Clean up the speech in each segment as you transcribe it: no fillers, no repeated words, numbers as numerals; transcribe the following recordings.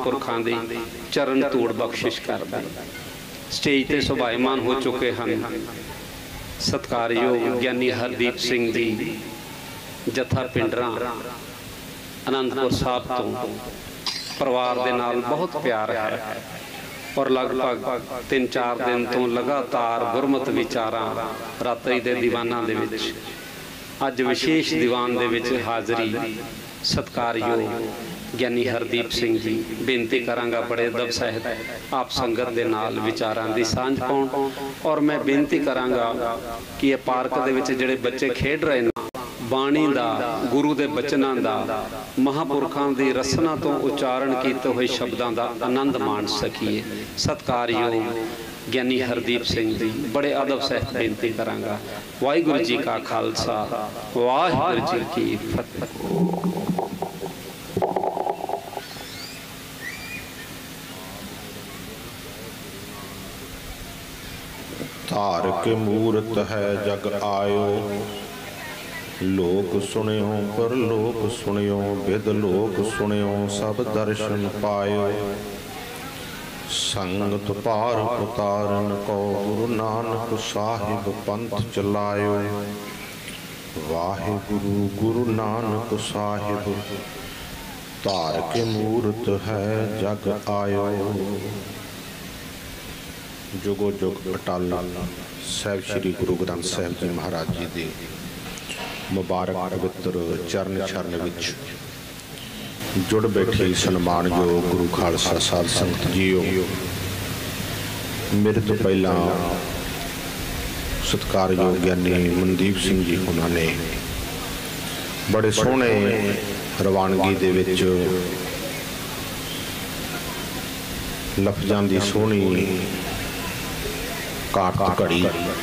महापुरखों की चरण धूड़ बख्शिश कर दे। स्टेज ते सुभाईमान हो चुके हैं सत्कारयोग ज्ञानी हरदीप सिंह जी, जत्था पिंडरा आनंदपुर साहब तो परिवार दे नाल बहुत प्यार है और लगभग 3-4 दिन तो लगातार गुरमत विचारां रात्रि दे दीवाना दे विच अज विशेष दीवान दे विच हाज़री सत्कारयोग ज्ञानी हरदीप सिंह जी। बेनती करांगा बड़े अदब सहित आप संगत दे नाल विचारां दी सांझ पाउण। और मैं बेनती करांगा कि ये पार्क दे विच जिहड़े बच्चे खेड रहे हैं बाणी दा गुरु दे बचनां दा महापुरखां दी रसना तो उच्चारण कीते हुए शब्दां दा आनंद माण सकीए। सत्कारयोग ज्ञानी हरदीप सिंह जी बड़े अदब सहित बेनती करांगा। वाहिगुरू जी का खालसा वाहिगुरू जी की फतेह। धार के मूरत है जग आयो, लोक सुनियो पर लोक सुनियो, विद लोक सुनियो सब दर्शन पायो। संगत पार उतारन को गुरु नानक साहिब पंथ चलायो। वाहिगुरु गुरु नानक साहिब धार के मूरत है जग आयो। जुगो जुग अटल साहिब श्री गुरु ग्रंथ साहिब जी महाराज जी दे मुबारक पवित्र चरण छरण विच जुड़ बैठे सन्मानयोग गुरु खालसा साध संगत जीओ। मेरे तो पहला सत्कारयोग ज्ञानी मनदीप सिंह जी उन्होंने बड़े सोहने रवानगी दे विच लफ्जां दी सोहनी काट घड़ी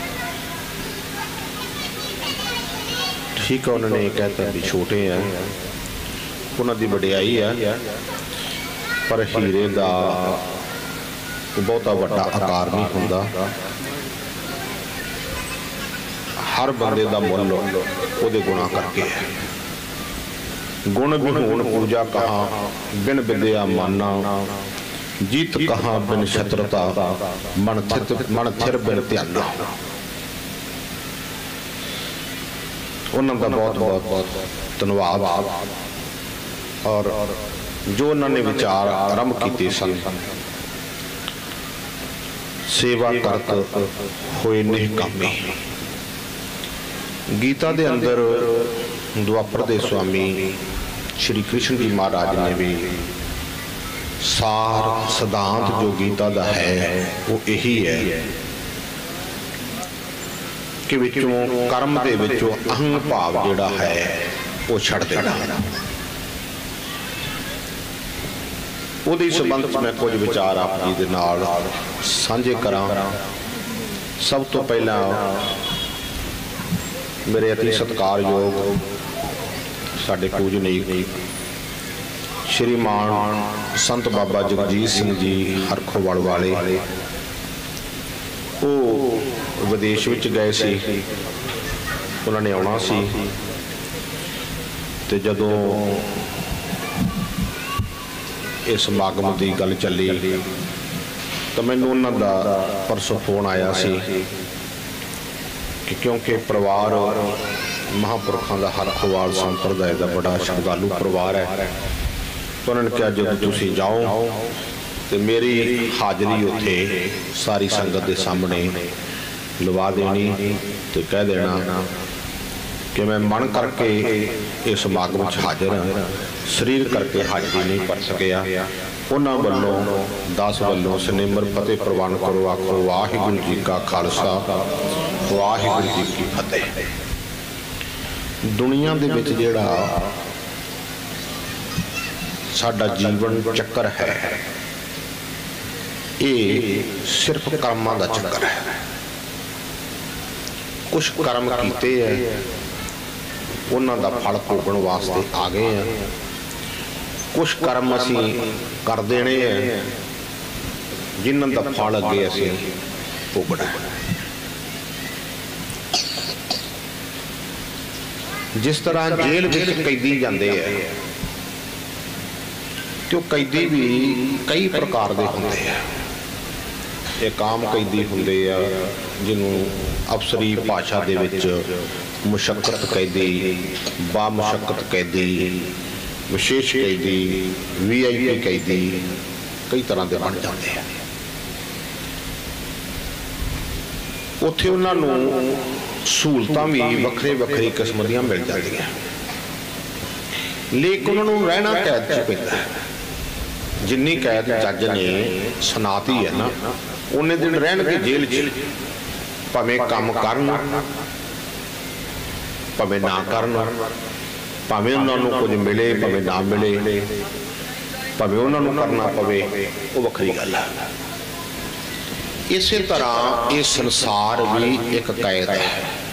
ठीक है। उन्होंने कहता भी छोटे हैं उन्होंने वडियाई है पर हीरे का बहुता वड्डा आकार नहीं होंदा। हर बंदे का मुल उहदे गुणा करके है। गुण भी होण पूजा कहाँ बिन विद्या माना, जीत कहाँ बिन शत्रता, मन थिर बिन ध्याना। उन्होंने बहुत बहुत धन्यवाद। और जो उन्होंने विचार आरंभ किए सन सेवा करत होए निहकामी। गीता दे अंदर द्वापर दे स्वामी श्री कृष्ण जी महाराज ने भी सार सिद्धांत जो गीता दा है वो यही है कि विचों कर्म दे विचों अहंग भाव जिहड़ा है वो छड़ देना। उहदे संबंध में मैं कुछ विचार आप जी दे नाल सांझे करां। सब तो पहला मेरे अति सत्कारयोग साडे पूजनीक श्रीमान संत बाबा जगजीत सिंह जी हरखोवाल वाले वो विदेश विच गए सी। उन्होंने आना सी ते जदों इस समागम की गल चली तो मैनूं उन्हां दा परसों फोन आया सी कि क्योंकि परिवार महापुरखों का हरखोवाल संप्रदाय का बड़ा श्रद्धालु परिवार है तो उन्होंने कहा जो तुसीं जाओ तो मेरी हाज़री उत्थे सारी संगत के सामने लवा देनी तो कह देना कि मैं मन करके इस समागम हाजिर हाँ, शरीर करके हाजिरी नहीं भर सकिया। उन्होंने वालों 10 वालों सनेमर फतेह प्रवान करो। आखो वाहिगुरू जी का खालसा वाहिगुरू जी की फतेह। दुनिया दे विच जिहड़ा साडा जीवन चक्कर है ये सिर्फ कर्मां दा चक्कर है। कुछ कर्म कीते हैं उन्हां दा फल भोगण वास्ते आ गए हैं। कुछ कर्म असीं कर देने हैं जिन्हां दा फल अगे असीं भोगना है। जिस तरह जेल विच कैदी जाते हैं कि वो कैदी भी कई प्रकार के होंगे हैं। एक आम कैदी होंगे आ जिन्होंने अफसरी भाषा दे विच मुशक्कत कैदी, बामुशक्कत कैदी, विशेष कैदी, VIP कैदी कई तरह के बन जाते हैं। उत्थे उन्होंने सहूलतां भी वक्रे वक्रे किस्म दी मिल जांदियां, लेकिन उन्होंने रहना कैद च पैंदा है। जिन्नी कैद जज ने सुनाती है ना, उन्ने दिन रहन के जेल च, भावें काम करन भावें ना करन, भावें उन्होंने कुछ मिले भावें ना मिले, भावें उन्होंने करना पवे, वो वखरी गल है। इस तरह ये संसार भी एक कैद है।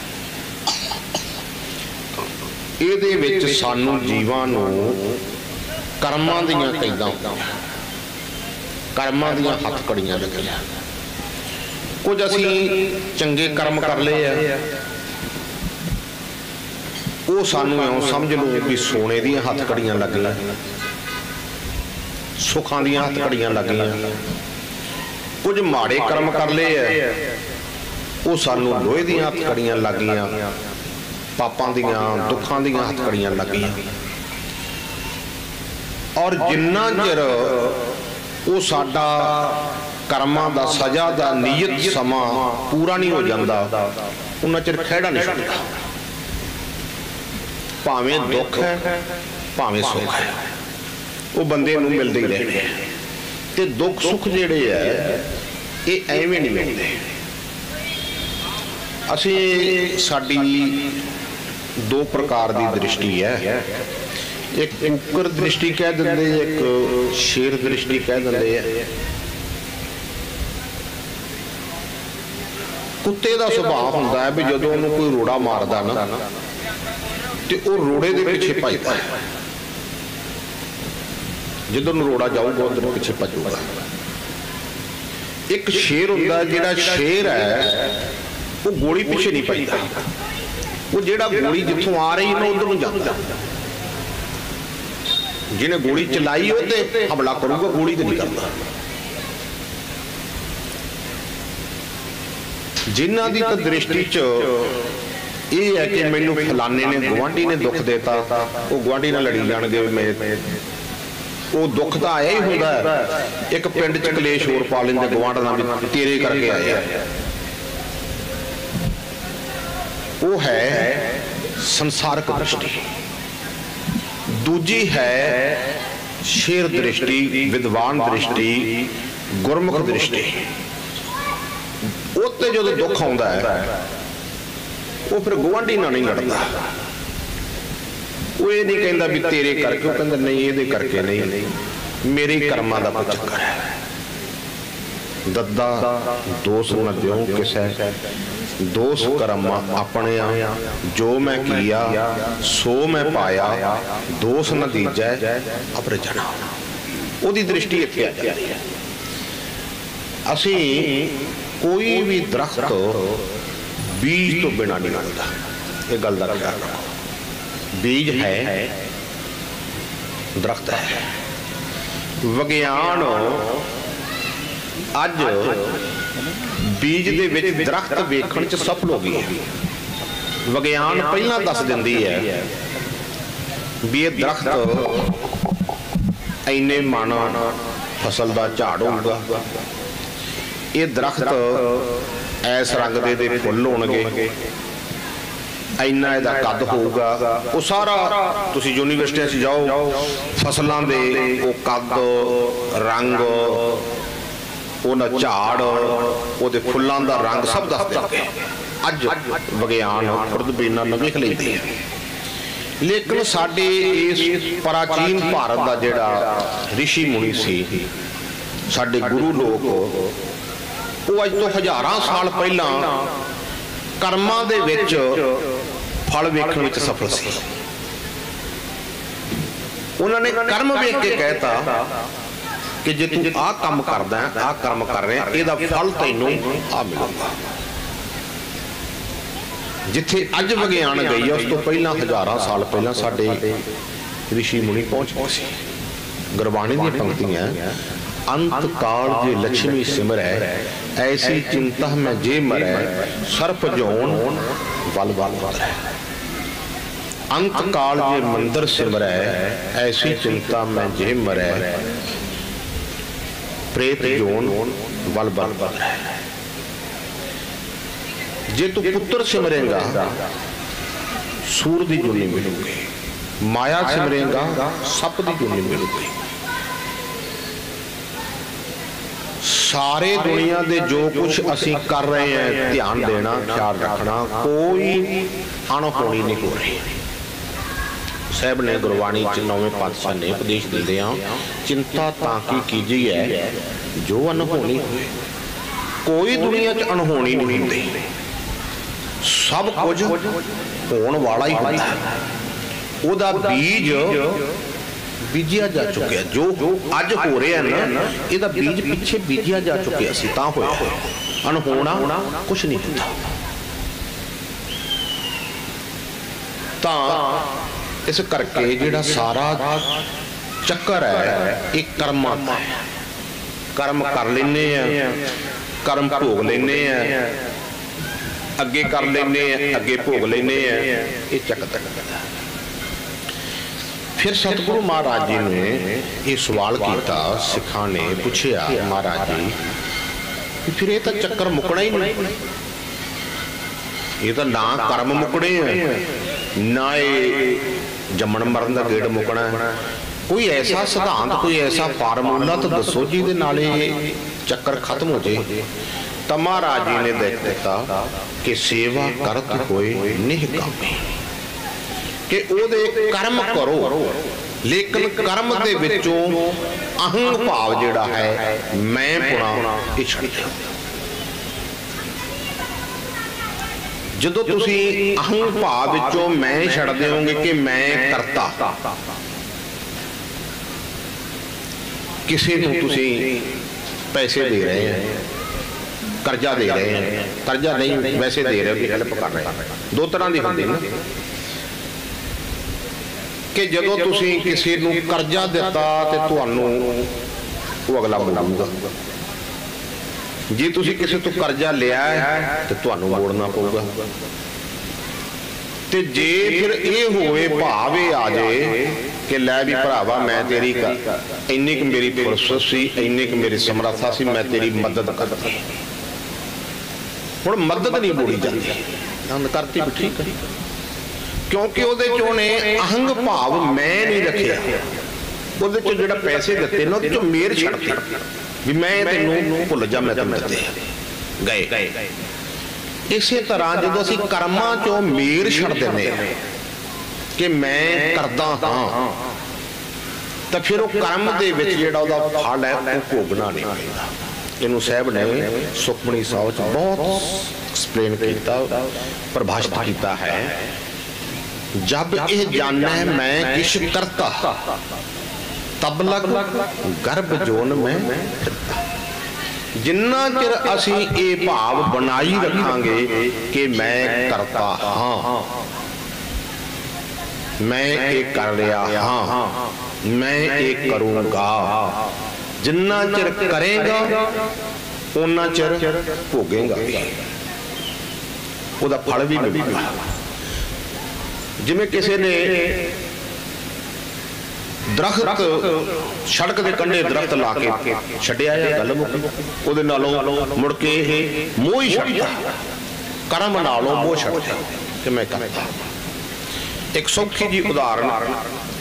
ਇਹਦੇ ਵਿੱਚ ਸਾਨੂੰ ਜੀਵਾਂ ਨੂੰ ਕਰਮਾਂ ਦੀਆਂ ਕੈਦਾਂ, ਕਰਮਾਂ ਦੀਆਂ ਹੱਥਕੜੀਆਂ ਲੱਗੀਆਂ। ਕੁਝ ਅਸੀਂ ਚੰਗੇ ਕਰਮ ਕਰ ਲਏ ਆ, ਉਹ ਸਾਨੂੰ ਇਉਂ ਸਮਝ ਲਓ ਵੀ ਸੋਨੇ ਦੀਆਂ ਹੱਥਕੜੀਆਂ ਲੱਗ ਗਈਆਂ, ਸੁੱਖਾਂ ਦੀਆਂ ਹੱਥਕੜੀਆਂ ਲੱਗ ਗਈਆਂ। ਕੁਝ ਮਾੜੇ ਕਰਮ ਕਰ ਲਏ ਆ, ਉਹ ਸਾਨੂੰ ਲੋਹੇ ਦੀਆਂ ਹੱਥਕੜੀਆਂ ਲੱਗ ਗਈਆਂ, पापां दियां दुखां दियां हथकड़ियां लग गईयां। और जिन्ना चिर वो साडा कर्मां दा सजा दा नियत समा पूरा नहीं हो जाता, उन्ना चिर खैड़ा नहीं छुटदा। भावें दुख है भावें सुख है, वो बंदे नूं मिलदे ही रहने। ते दुख सुख जिहड़े है ये एवें नहीं मिलते। असीं साडी दो प्रकार की दृष्टि है, एक कुकर दृष्टि कह देंगे, एक शेर दृष्टि कह देंगे। कुत्ते का सुभाव होंदा है भी जदों उन्होंने कोई रोड़ा मारदा ना तो वो रोड़े के पिछे भजदा है, जदों रोड़ा जाऊगा उधर पिछे भजूगा। एक शेर होंदा जिहड़ा शेर है वो गोली पिछे नहीं भजदा, वो जेड़ा गोली जिथों आ रही ना उधर नूं जांदा। जिन्हें गोली चलाई वो ते हमला करूगा, गोली तो नहीं करता। जिन्हां दी तां दृष्टि च ये है कि मैनूं फलाने ने गुआंढी ने दुख देता, वो गुआंढी नाल लड़ी जाणगे, वो दुख तो आया ही होंदा है। एक पिंड च कलेश होर पा लैंदे गुआंढ नाल भी तेरे करके आया, वो है संसारक दृष्टि। दूजी है शेर दृष्टि, विद्वान दृष्टि, गुरमुख दृष्टि। उत्ते जो दुख आउंदा है वो फिर गुआंढी नाल नहीं लड़दा, वो ये नहीं कहता भी तेरे करके, वो कहता नहीं ये करके नहीं, मेरे कर्मां दा कोई चक्कर है। दद्दा दोष न दिओ किसे, दोष कर्म अपने जो मैं किया सो मैं पाया, दोष न दीजै अपने जना। उहदी दृष्टि इत्थे आ जाती है। असीं कोई भी दरख्त बीज तो बिना नहीं लगता, ये गल दा ख्याल रखो। बीज है, दरख्त है। विज्ञान अज बीज दे विच दरख्त वेखण च सफल हो गई है। विज्ञान पहला दस दिंदी है भी ये दरख्त इन्ने मन फसल का झाड़ होगा, ये दरख्त ऐस रंग दे फुल होणगे, इन्ना इहदा कद होगा। वो सारा तुसीं यूनीवर्सिटियां च जाओ, फसलों के वो कद, रंग, झाड़, वो फुलों का रंग सब दस देंगे। अज विज्ञान खुर्दबीना लिख लेती है। लेकिन साडे इस प्राचीन भारत का जिहड़ा ऋषि मुनि सी, साडे गुरु लोग, वो अज तो हज़ारां साल पहला कर्मां दे विच फल वेखण विच सफल सी। उन्होंने कर्म वेख के कहता कि जे तू आ काम करदा है, आ कर्म कर रहे हैं, इहदा फल तैनूं आ मिलेगा। जिथे अज विज्ञान गई है उस तो पहला हज़ारां साल पहला साडे ऋषि मुनि पहुंच गए सी। गुरबाणी दी पंक्तियां, अंत काल जे लक्ष्मी सिमरै, ऐसी चिंता में जे मरै, सर्प जोन वल वल उतरै। अंत काल जे मंदिर सिमरै, ऐसी चिंता में जे मरै, प्रेत जोन वल वल उतरै। जे तू पुत्र सिमरेगा सूर दी जुनी मिलूगी, माया सिमरेगा सप दी जुनी मिलूगी। सारे दुनिया दे जो कुछ असी कर रहे हैं ध्यान देना, ख्याल रखना, कोई अणहोनी नहीं हो रही। साहब ने गुरबाणी च नौवें पातशाह ने उपदेश दिंदे चिंता ताकि कीजी है जो अनहोनी होए। कोई दुनिया च अनहोनी नहीं होती, सब कुछ होने वाला ही होता है। उहदा बीज बीजिया जा चुका, जो अज हो रहा है ना, इहदा बीज पिछे बीजिया जा चुका सी तां होया। अनहोना कुछ नहीं होता। तां इस करके जिहड़ा सारा चक्कर है एक कर्मां दा है। कर्म कर लेने हैं, कर्म भोग लेने हैं, अगे कर लेने हैं, अगे भोग लेने हैं, ये चक्कर है। फिर सतगुरु महाराज जी ने ये सवाल किया, सिखा ने पूछया महाराज जी फिर ये तो चक्कर मुकना ही नहीं, ये तो ना कर्म मुकने हैं ना ये जमन मरण का गेड़ मुकना है। कोई ऐसा सिद्धांत, कोई ऐसा फार्मूला तो दसो जी दे नाल ये चक्कर खत्म हो जाए। तो महाराज जी ने देख दिता कि सेवा करत होए निहकामी, कि ओदे कर्म करो लेकिन कर्म दे विचों अहंग भाव जिहड़ा है मैं पुणा ये छड्ड दिओ। जदों तुसी अहंग भाव विचों मैं छड्ड दिओगे कि मैं करता, किसी नूं तुसी पैसे दे रहे हैं, कर्जा दे रहे हैं, कर्जा नहीं वैसे दे रहे हो, हेल्प कर रहे हैं, दो तरह की होंदी ना। कि जदों तुसी किसी नूं कर्जा दिता ते तुहानूं वो अगला मोड़ूगा, जे तुसी किसी तो कर्जा लिया है तो तुहानूं मोड़ना पऊगा। ते जे फिर ये होए भाव आ जाए कि लै भी भरावा मैं तेरी इन्नी क मेरी फुरसत सी, इन्नी क मेरी समर्था सी, मैं तेरी मदद करती, हुण मदद नहीं मोड़ी जाती, करती भी ठीक है, क्योंकि ਉਹਦੇ ਚੋਂ ਨੇ ਅਹੰਗ ਭਾਵ ਮੈਂ ਨਹੀਂ ਰੱਖਿਆ। ਉਹਦੇ ਚੋਂ ਜਿਹੜਾ ਪੈਸੇ ਦਿੱਤੇ ਨਾ ਉਹਦੇ ਚੋਂ ਮੇਰ ਛੱਡਤੀ ਵੀ ਮੈਂ ਤੈਨੂੰ ਭੁੱਲ ਜਾ, ਮੈਂ ਤੈਨੂੰ ਦਿੱਤੇ ਗਏ। ਇਸੇ ਤਰ੍ਹਾਂ ਜਦੋਂ ਅਸੀਂ ਕਰਮਾਂ ਚੋਂ ਮੇਰ ਛੱਡ ਦਿੰਦੇ ਹਾਂ ਕਿ ਮੈਂ ਕਰਦਾ ਹਾਂ, ਤਾਂ ਫਿਰ ਉਹ ਕਰਮ ਦੇ ਵਿੱਚ ਜਿਹੜਾ ਉਹਦਾ ਫਲ ਹੈ ਉਹ ਭੋਗਣਾ ਨਹੀਂ ਪੈਂਦਾ। ਇਹਨੂੰ ਸਾਹਿਬ ਨੇ ਸੁਖਮਨੀ ਸਾਹਿਬ ਚ ਬਹੁਤ ਐਕਸਪਲੇਨ ਕੀਤਾ, परिभाषित किया है। जब यह जाने मैं किश करता तब लग गर्भ जोन में फिरता। जिन्ना चिर असी ये भाव बनाई रखांगे कि मैं करता हाँ, मैं ये कर रहा हाँ, मैं ये करूंगा, जिन्ना चिर करेगा उन्ना चिर भोगेगा, ਉਹਦਾ फल भी मिलेगा। जिमें किसी ने दरख्त सड़क के कंढे दरख्त ला के छड्डिया है, गल मुक मुड़ के मोह ही छड्डता, कर्म नालों मोह छड्डता कि मैं करता। एक सौखी जी उदाहरण,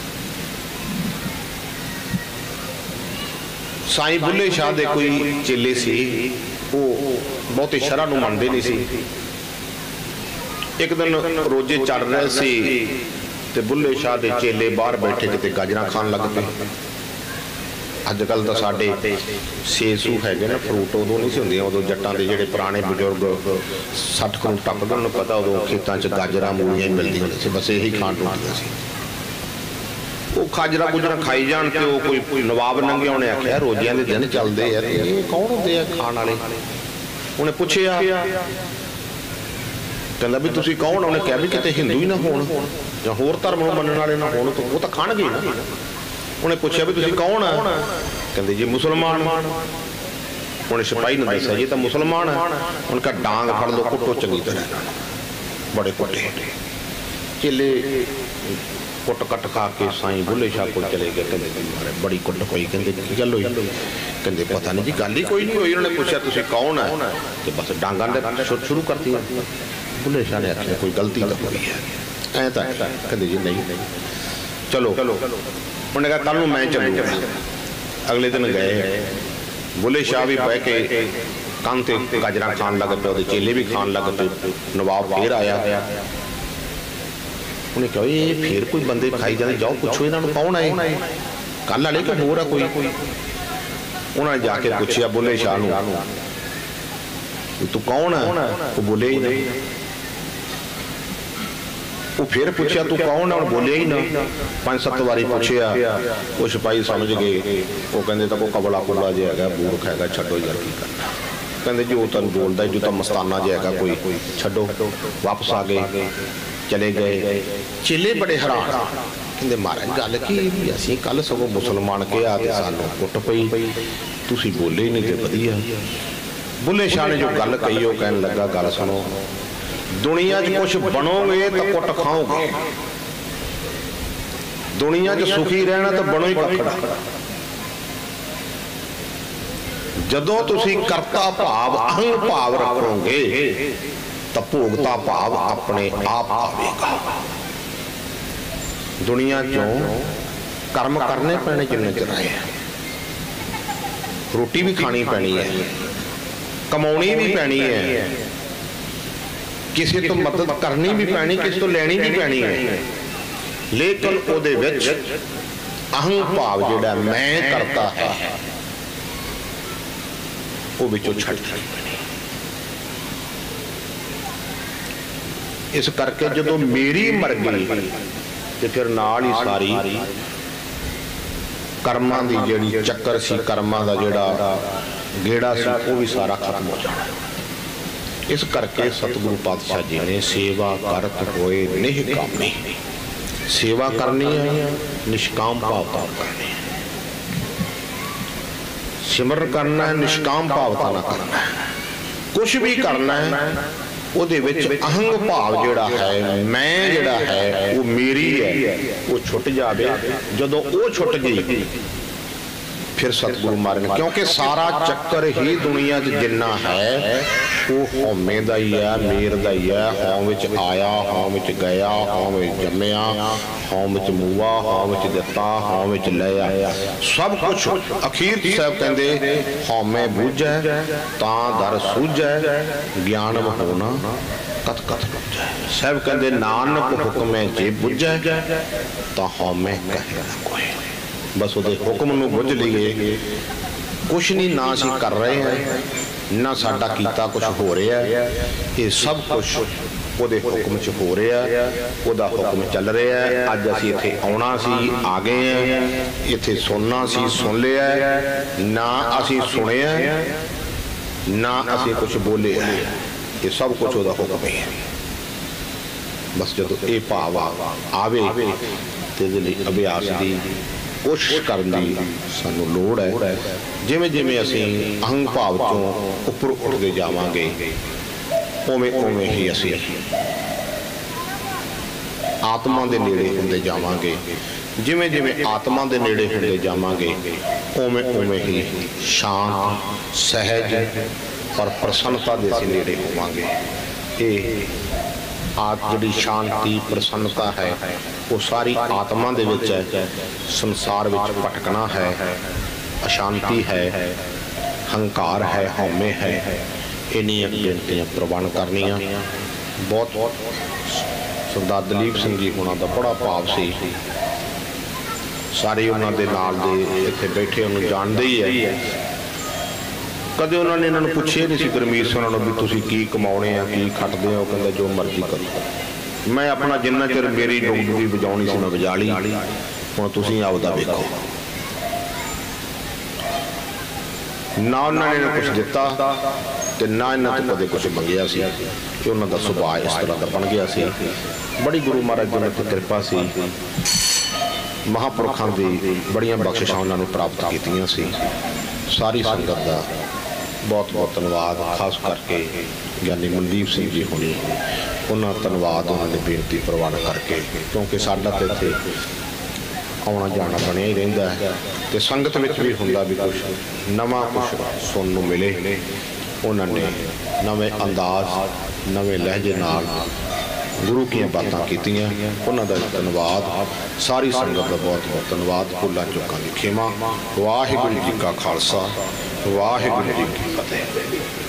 साईं बुल्ले शाह दे कोई चेले सी, वो बहुते शरह नूं मनदे नहीं सी। एक दिन रोजे चल रहे सी ते बुल्ले शाह दे चेले बाहर बैठे किते गाजरां खान लग पे। अजकल तो साडे सेसू हैगे ना फ्रूट, उदों नहीं सी हुंदियां, उदों जट्टां दे जिहड़े पुराने बजुर्ग 60 को टप्पदे उन्होंने पता उदों खेतां च गाजरां मूलियां ही मिलदियां सी, बस यही खाण टुटियां सी। वो खाजरा गुजरा खाई जान ते वो कोई नवाब नंगे उन्हें आख्या रोजियां दे दिन चलदे यार, ये कौन हुंदे आ खाण वाले? उन्हें पुछया, कहता भी तुसी कौन? उन्हें कहा भी किते हिंदू ही ना होण जां होर धर्म नूं मनण वाले ना होण, तो वो तो खाणगे ना। उन्हें पूछा भी तुसीं कौन है? कहते जी मुसलमान। उन्हें सिपाही ने दसा जी तो मुसलमान है। उनका डांग फड़ लो, कुटो चंगी तरह, बड़े कुटे। चेले कुट कट खा के साईं बुल्ले शाह को चले गए। कहते बड़ी कुट पई। कहते की गल हुई? कहते पता नहीं जी, गल ही कोई नहीं हुई। उन्होंने पूछा तुसीं कौन है? तो बस डांगा ने शुरू कर दी। बुल्ले शाह ने आखिया कोई गलती तो हुई है, ऐ तो कहते जी नहीं। चलो उन्हें कहा कल मैं चलूँगा। अगले दिन गए। बुल्ले शाह भी बह के कंन ते गाजर खान लग पे, चेले भी खान लग पे। नवाब फिर आया। उन्हें कहा ये फिर कोई बंदे खाई जाते, जाओ पुछो इन्होंने कौन है, कल वाले कि होर है कोई। उन्होंने जाके पूछा बुल्ले शाह नूं, तू कौन है? वो बोले ही नहीं। वो फिर पूछा तू कौन है? बोले ही ना। 5-7 बारी पूछया। वो सिपाही समझ गए। वो कहते तो कबला कुबला जो है बूरख है, छड्डो यार की करना। कहते जो तुम बोलता जो तो मस्ताना जो है कोई, छड्डो। वापस आ गए, चले गए। चेले बड़े हैरान। कहते महाराज गल की असीं कल सगों मुसलमान कहा ते सानूं कुट पई, तुसीं बोले ही नहीं ते वधिया। बुल्ले शाह ने जो गल कही वो कहने लगा गल सुनो, दुनिया च कुछ बनोगे तो कुट खाओगे, दुनिया च सुखी रहना तो बनो ही कखड़ा। जदों तुसीं करता भाव अहंग भाव रखोगे तो भोगता भाव अपने आप आवेगा। दुनिया चों कर्म करने पैने जिन्ने चर आए, रोटी भी खानी पैनी है, कमाउणी भी पैनी है, किसी तो मदद करनी भी पैनी, किसी तो लेनी भी पैनी है। लेकिन उहदे विच अहंग भाव जिहड़ा मैं करता है वो विचों छड्डना पैनी। इस करके जदों मेरी मर गई तो फिर नाल ही सारी कर्मां दी जिहड़ी चक्कर सी, कर्मां दा जिहड़ा गेड़ा सी वो भी सारा खत्म हो जाना। इस करके सतगुरु पातशाह जी ने सेवा करत होए निष्कामी, सेवा करनी है निष्काम भावता करनी है, सिमरन करना है निष्काम भावता ना करना है। कुछ भी करना है ਉਹਦੇ ਵਿੱਚ ਅਹੰਗ ਭਾਵ ਜਿਹੜਾ ਹੈ, ਮੈਂ ਜਿਹੜਾ ਹੈ ਉਹ ਮੇਰੀ ਹੈ, ਉਹ ਛੁੱਟ ਜਾਵੇ। ਜਦੋਂ ਉਹ ਛੁੱਟ ਗਈ फिर सतगुरु मारे, क्योंकि सारा चक्कर ही दुनिया च जिन्ना है वो हौमे दा ही है, मेर दा ही है। हौम विच आया, हौम विच गया, हौम विच जम्मिया, हौम विच मूआ, हौम विच दिता, हौम विच लिया, सब कुछ अखीर साहब कहंदे हौमे बूझै तां दर सूझै, ज्ञान होना कत कत बुझै। साहब कहंदे नानक हुक्म जे बुझै तां हौमे कहे ना कोई। बस वो हुक्म नूं बुझ लीए, कुछ नहीं ना असीं कर रहे हैं ना साडा कीता कुछ हो रहा है, ये सब कुछ ਉਹਦੇ हुक्म च हो रहा है, ਉਹਦਾ हुक्म चल रहा है। अज असीं इत्थे आउणा सी, आ गए हैं, इत्थे सुनना सी, सुन लिया, ना असीं सुनिया ना असीं कुछ बोले, ये सब कुछ ਉਹਦਾ हुक्म है। बस जदों ये भाव आवे ते इहदे लई अभ्यास दी कोशिश करने की सानू लोड़ है। जिमें जिमें असीं अहंग भाव चों उपर उठते जावांगे उवें उवें ही असीं आत्मा दे नेड़े हुंदे जावांगे। जिमें जिमें आत्मा दे नेड़े हुंदे जावांगे उवें उवें ही शांत, सहज और प्रसन्नता दे असीं नेड़े होवांगे। ये आत जिहड़ी शांति प्रसन्नता है वो सारी आत्मा दे विच है। संसार विच भटकना है, अशांति है, हंकार है, हौमे है, इन्नियां बेनतियां प्रवान करनियां। बहुत सरदार दलीप सिंह जी होना दा बड़ा भाव सी, सारे उन्हां दे नाल दे इत्थे बैठे उन्हें जानते ही है। कदे उन्होंने इन्होंने पूछे नहीं सी गुरमीत सिंह भी तुसीं की कमाउणे आ, की खटदे हो। कहंदा जो मर्जी करो, मैं अपना जिन्ना चिर मेरी डोंगी वजाउणी सी मैं वजा ली, हुण तुसीं आपदा वेखो। ना उन्होंने कुछ दिता ते ना इन्हां तो कदे कुछ मंगिया सी। कि उन्हां दा सुभाअ इस तरह का बन गया सी। बड़ी गुरु महाराज जी ने कृपा सी। महापुरखों की बड़ियां बख्शिशां उन्होंने प्राप्त कीतियां सी। सारी संगत का बहुत बहुत धन्यवाद, खास करके ज्ञानी मनदीप सिंह जी होनी, उन्होंने धन्यवाद उन्होंने बेनती प्रवान करके, क्योंकि साडा तो इत्थे आना जाना बनिया ही रहिंदा है तो संगत में भी हुंदा भी कुछ नवा कुछ सुनने नूं मिले। उन्होंने नवे अंदाज नवे लहजे नाल गुरु की बातां कीतियां, उन्होंने धन्यवाद। सारी संगत का बहुत बहुत धन्यवाद। भुलां चुकां दी खेमा। वाहिगुरू जी का खालसा, वाहिगुरू जी की फतेह।